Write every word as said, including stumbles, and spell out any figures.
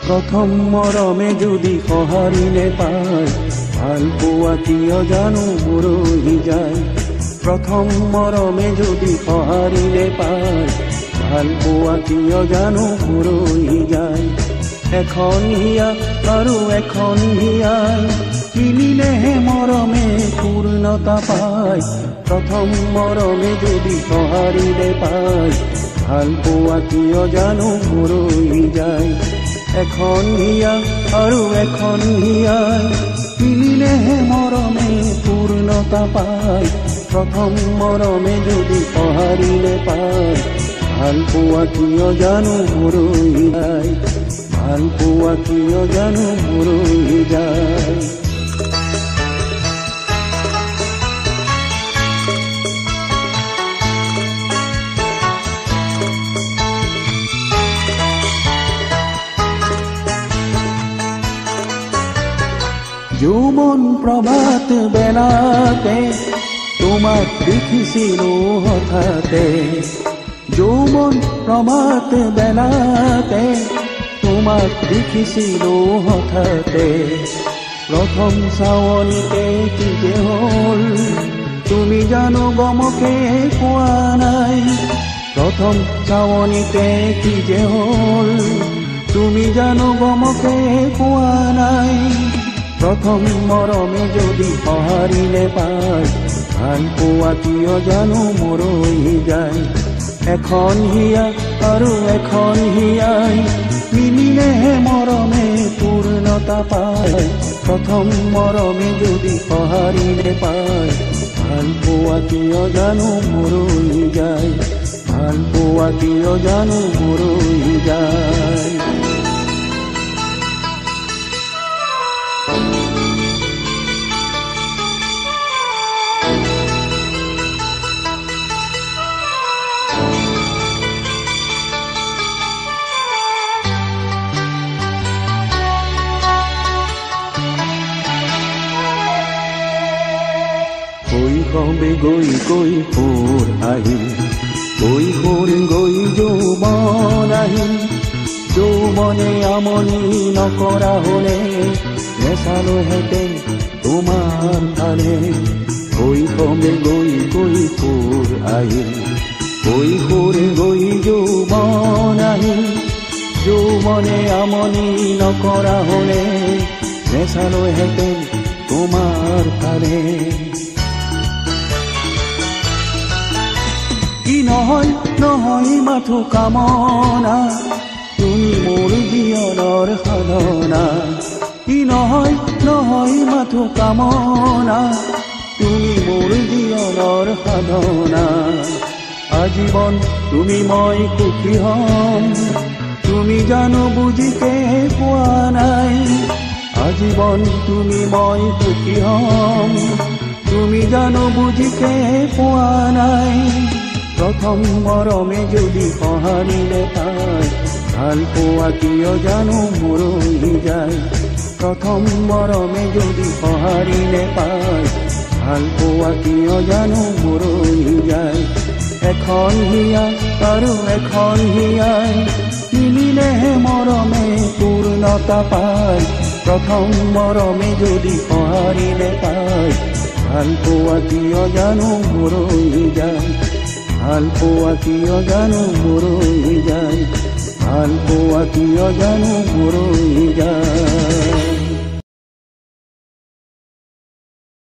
প্ৰথম মৰমে যদি সঁহাৰিলে পায়, ভাল পোৱা কিয় জানো মৰহি যায়। প্ৰথম মৰমে যদি সঁহাৰিলে পায়, ভাল পোৱা কিয় জানো মৰহি যায়। এখন হিয়া আৰু এখন হিয়াই মিলিলেহে মৰমে পূৰ্ণতা পায়। প্ৰথম মৰমে যদি সঁহাৰিলে পায়, ভাল পোৱা কিয় জানো মৰহি যায়। এখন হিয়া আৰু এখন হিয়াই মিলিলেহে মৰমে পূৰ্ণতা পায়। প্ৰথম মৰমে যদি সঁহাৰিলে পায়, ভাল পোৱা কিয় জানো মৰহি যায়। ভাল পোৱা কিয় জানো মৰহি যায়। যৌৱন প্ৰভাত বেলাতে তোমাক দেখিছিলো হঠাতে। যৌৱন প্ৰভাত বেলাতে তোমাক দেখিছিলো হঠাতে। প্ৰথম চাৱনিতে কি যে হ'ল তুমি জানো গমকে কোৱা নাই। প্ৰথম চাৱনিতে কি যে হ'ল তুমি জানো গমকে কোৱা নাই। প্ৰথম মৰমে যদি সঁহাৰিলে পায়, ভাল পোৱা কিয় জানো মৰহি যায়। এখন হিয়া আৰু এখন হিয়াই মিলিলেহে মৰমে পূৰ্ণতা পায়। প্ৰথম মৰমে যদি সঁহাৰিলে পায়, ভাল পোৱা কিয় জানো মৰহি যায়। ভাল পোৱা কিয় জানো মৰহি যায়। কৈশৱে গৈ গৈ সুৰ আহিল, কৈশোৰ গৈ যৌৱন আহিল। যৌৱনে আমনি নকৰা হলে নেচালোহেঁতেন তোমাৰ ফালে। কৈশৱে গৈ গৈ সুৰ আহিল, কৈশোৰ গৈ যৌৱন আহিল। যৌৱনে আমনি নকৰা হলে নেচালোহেঁতেন তোমাৰ ফালে। কি নহয় নহয় মাথো কামনা, তুমি মোৰ জীৱনৰ সাধনা। কি নহয় নহয় মাথো কামনা, তুমি মোৰ জীৱনৰ সাধনা। আজীৱন তুমি মই সুখী হম, তুমি জানো বুজিকে পোৱা নাই। আজীৱন তুমি মই সুখী হম, তুমি জানো বুজিকে পোৱা নাই। প্ৰথম মৰমে যদি সঁহাৰিলে পায়, ভাল পোৱা কিয় জানো মৰহি যায়। প্ৰথম মৰমে যদি সঁহাৰিলে পায়, ভাল পোৱা কিয় জানো মৰহি যায়। এখন হিয়া আৰু এখন হিয়াই মিলিলেহে মৰমে পূৰ্ণতা পায়। প্ৰথম মৰমে যদি সঁহাৰিলে পায়, ভাল পোৱা কিয় জানো মৰহি যায়। ভাল পোৱা কিয় জানো মৰহি যায়। ভাল পোৱা কিয় জানো মৰহি যায়।